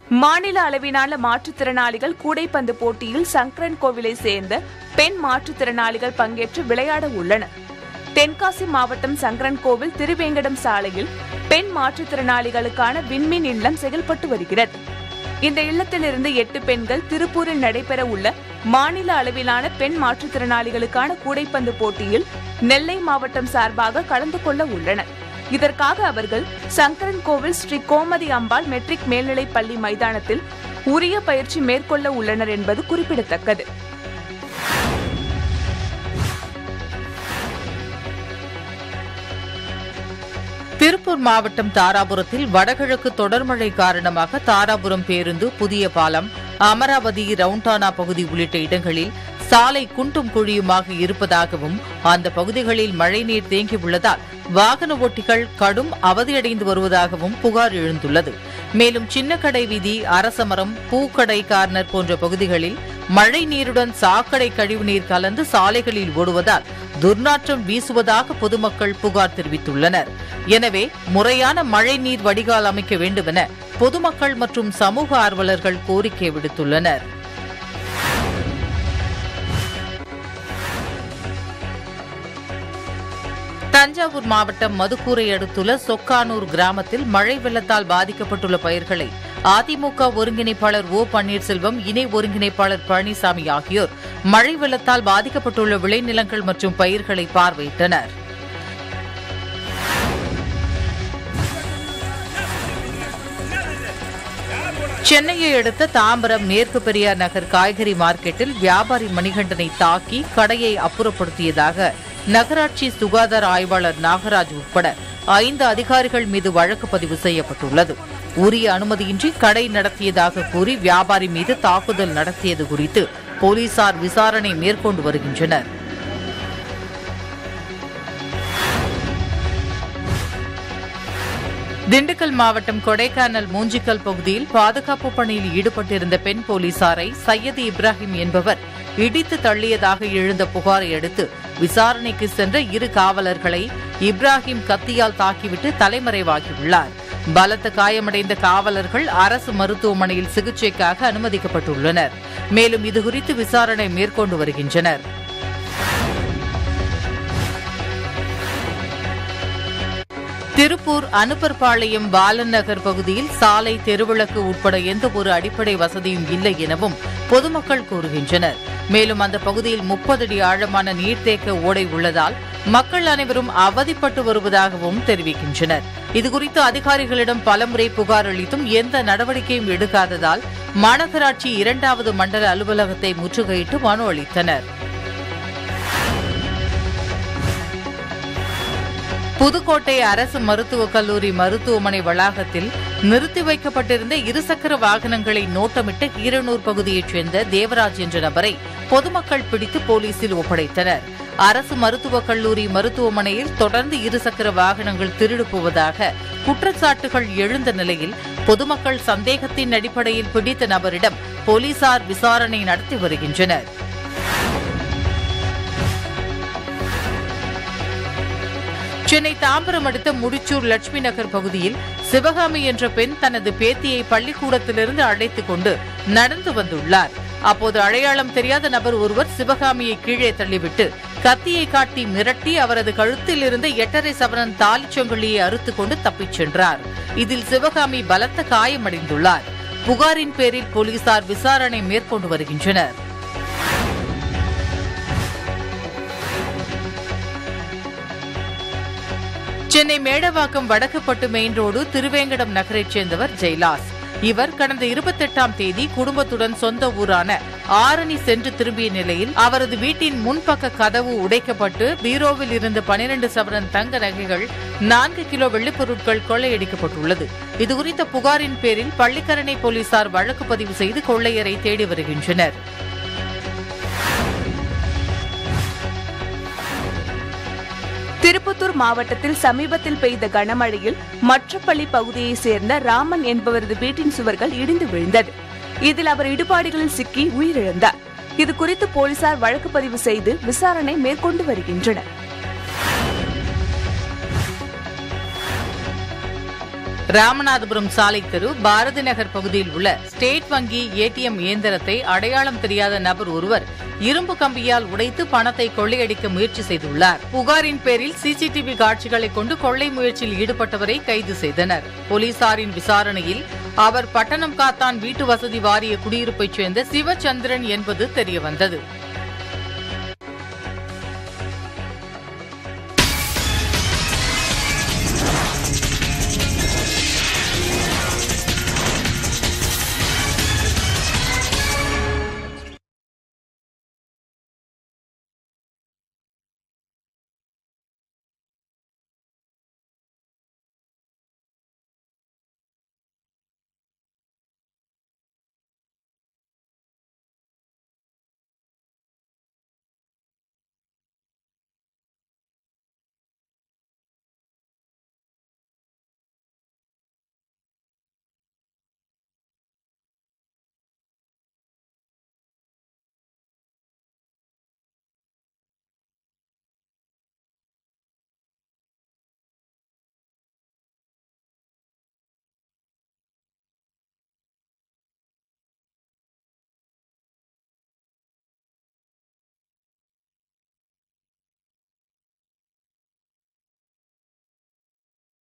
மாநில அளவிலான மாற்றுத்திறனாளிகள் கூடைப்பந்து போட்டியில் சங்கரன் கோவிலை சேர்ந்த பெண் மாற்றுத்திறனாளிகள் பங்கேற்று விளையாட உள்ளனர். தென்காசி மாவட்டம் சங்கரன் கோவில் திருவேங்கடம் சாலையில் பெண் மாற்றுத்திறனாளிகளுக்கான விண்மீன் இல்லம் செயல்பட்டு வருகிறது. இந்த இல்லத்திலிருந்து எட்டு பெண்கள் திருப்பூரில் நடைபெற உள்ள மாநில அளவிலான பெண் மாற்றுத்திறனாளிகளுக்கான கூடைப்பந்து போட்டியில் நெல்லை மாவட்டம் சார்பாக கலந்து கொள்ள உள்ளனர். இதற்காக அவர்கள் சங்கரன் கோவில் ஸ்ரீ கோமதி அம்பாள் மெட்ரிக் மேல்நிலைப் பள்ளி மைதானத்தில் உரிய பயிற்சி மேற்கொள்ள உள்ளனர் என்பது குறிப்பிடத்தக்கது. திருப்பூர் மாவட்டம் தாராபுரத்தில் வடகிழக்கு தொடர்மழை காரணமாக தாராபுரம் பேருந்து, புதிய பாலம், அமராவதி, ரவுண்டானா பகுதி உள்ளிட்ட இடங்களில் சாலை குண்டும் குழியுமாக இருப்பதாகவும் அந்த பகுதிகளில் மழைநீர் தேங்கியுள்ளதால் வாகன ஓட்டிகள் கடும் அவதியடைந்து வருவதாகவும் புகார் எழுந்துள்ளது. மேலும் சின்னக்கடை வீதி, அரசமரம், பூக்கடை கார்னர் போன்ற பகுதிகளில் மழை நீருடன் சாக்கடை கழிவுநீர் கலந்து சாலைகளில் ஓடுவதால் துர்நாற்றம் வீசுவதாக பொதுமக்கள் புகார் தெரிவித்துள்ளனர். எனவே முறையான மழைநீர் வடிகால் அமைக்க வேண்டும் என பொதுமக்கள் மற்றும் சமூக ஆர்வலர்கள் கோரிக்கை விடுத்துள்ளனர். தஞ்சாவூர் மாவட்டம் மதுக்கூரை அடுத்துள்ள சொக்கானூர் கிராமத்தில் மழை வெள்ளத்தால் பாதிக்கப்பட்டுள்ள பயிர்களை அதிமுக ஒருங்கிணைப்பாளர் ஓ பன்னீர்செல்வம், இணை ஒருங்கிணைப்பாளர் பழனிசாமி ஆகியோர் மழை வெள்ளத்தால் பாதிக்கப்பட்டுள்ள விளைநிலங்கள் மற்றும் பயிர்களை பார்வையிட்டனர். சென்னையை அடுத்த தாம்பரம் மேற்கு பெரியார் நகர் காய்கறி மார்க்கெட்டில் வியாபாரி மணிகண்டனை தாக்கி கடையை அப்புறப்படுத்தியதாக நகராட்சி சுகாதார ஆய்வாளர் நாகராஜ் உட்பட ஐந்து அதிகாரிகள் மீது வழக்கு பதிவு செய்யப்பட்டுள்ளது. உரிய அனுமதியின்றி கடை நடத்தியதாக கூறி வியாபாரி மீது தாக்குதல் நடத்தியது குறித்து போலீசார் விசாரணை மேற்கொண்டு வருகின்றனர். திண்டுக்கல் மாவட்டம் கொடைக்கானல் மூஞ்சிக்கல் பகுதியில் பாதுகாப்பு பணியில் ஈடுபட்டிருந்த பெண் போலீசாரை சையது இப்ராஹிம் என்பவர் இடித்து தள்ளியதாக எழுந்த புகாரை அடுத்து விசாரணைக்கு சென்ற இரு காவலர்களை இப்ராஹிம் கத்தியால் தாக்கிவிட்டு தலைமறைவாகியுள்ளார். பலத்த காயமடைந்த காவலர்கள் அரசு மருத்துவமனையில் சிகிச்சைக்காக அனுமதிக்கப்பட்டுள்ளனர். மேலும் இதுகுறித்து விசாரணை மேற்கொண்டு வருகின்றனர். திருப்பூர் அனுப்பர்பாளையம் பாலன் நகர் பகுதியில் சாலை, தெருவிளக்கு உட்பட எந்தவொரு அடிப்படை வசதியும் இல்லை எனவும் பொதுமக்கள் கூறுகின்றனர். மேலும் அந்த பகுதியில் முப்பது அடி ஆழமான நீர்த்தேக்க ஓடை உள்ளதால் மக்கள் அனைவரும் அவதிப்பட்டு வருவதாகவும் தெரிவிக்கின்றனர். இதுகுறித்து அதிகாரிகளிடம் பலமுறை புகார் அளித்தும் எந்த நடவடிக்கையும் எடுக்காததால் மாநகராட்சி இரண்டாவது மண்டல அலுவலகத்தை முற்றுகையிட்டு மனு அளித்தனர். புதுக்கோட்டை அரசு மருத்துவக் கல்லூரி மருத்துவமனை வளாகத்தில் நிறுத்தி வைக்கப்பட்டிருந்த இருசக்கர வாகனங்களை நோட்டமிட்ட கீரனூர் பகுதியைச் சேர்ந்த தேவராஜ் என்ற நபரை பொதுமக்கள் பிடித்து போலீசில் ஒப்படைத்தனர். அரசு மருத்துவக் கல்லூரி மருத்துவமனையில் தொடர்ந்து இருசக்கர வாகனங்கள் திருடு போவதாக குற்றச்சாட்டுகள் எழுந்த நிலையில் பொதுமக்கள் சந்தேகத்தின் அடிப்படையில் பிடித்த நபரிடம் போலீசார் விசாரணை நடத்தி வருகின்றனர். சென்னை தாம்பரம் அடுத்த முடிச்சூர் லட்சுமி நகர் பகுதியில் சிவகாமி என்ற பெண் தனது பேத்தியை பள்ளிக்கூடத்திலிருந்து அழைத்துக் கொண்டு நடந்து வந்துள்ளார். அப்போது அடையாளம் தெரியாத நபர் ஒருவர் சிவகாமியை கீழே தள்ளிவிட்டு கத்தியை காட்டி மிரட்டி அவரது கழுத்தில் இருந்த எட்டரை சவரன் தாலிச்சொங்கலியை அறுத்துக் கொண்டு தப்பிச் சென்றார். இதில் சிவகாமி பலத்த காயமடைந்துள்ளார். புகாரின் பேரில் போலீசார் விசாரணை மேற்கொண்டு வருகின்றனர். சென்னை மேடவாக்கம் வடக்குப்பட்டு மெயின் ரோடு திருவேங்கடம் நகரைச் சேர்ந்தவர் ஜெயலாஸ். இவர் கடந்த இருபத்தெட்டாம் தேதி குடும்பத்துடன் சொந்த ஊரான ஆரணி சென்று திரும்பிய நிலையில் அவரது வீட்டின் முன்பக்க கதவு உடைக்கப்பட்டு பீரோவில் இருந்த பனிரண்டு சவரன் தங்க நகைகள், நான்கு கிலோ வெள்ளிப் பொருட்கள் கொள்ளையடிக்கப்பட்டுள்ளது. இதுகுறித்த புகாரின் பேரில் பள்ளிக்கரணை போலீசார் வழக்கு பதிவு செய்து கொள்ளையரை தேடி வருகின்றனர். திருப்பத்தூர் மாவட்டத்தில் சமீபத்தில் பெய்த கனமழையில் மற்றப்பள்ளி பகுதியைச் சேர்ந்த ராமன் என்பவரது வீட்டின் சுவர்கள் இடிந்து விழுந்தது. இதில் அவர் இடுபாடுகளில் சிக்கி உயிரிழந்தார். இதுகுறித்து போலீசார் வழக்கு பதிவு செய்து விசாரணை மேற்கொண்டு வருகின்றனர். ராமநாதபுரம் சாலை தெரு பாரதி நகர் பகுதியில் உள்ள ஸ்டேட் வங்கி ஏடிஎம் இயந்திரத்தை அடையாளம் தெரியாத நபர் ஒருவர் இரும்பு கம்பியால் உடைத்து பணத்தை கொள்ளையடிக்க முயற்சி செய்துள்ளார். புகாரின் பேரில் சிசிடிவி காட்சிகளை கொண்டு கொள்ளை முயற்சியில் ஈடுபட்டவரை கைது செய்தனர். போலீசாரின் விசாரணையில் அவர் பட்டணம் காத்தான் வீட்டு வசதி வாரிய குடியிருப்பைச் சேர்ந்த சிவச்சந்திரன் என்பது தெரியவந்தது.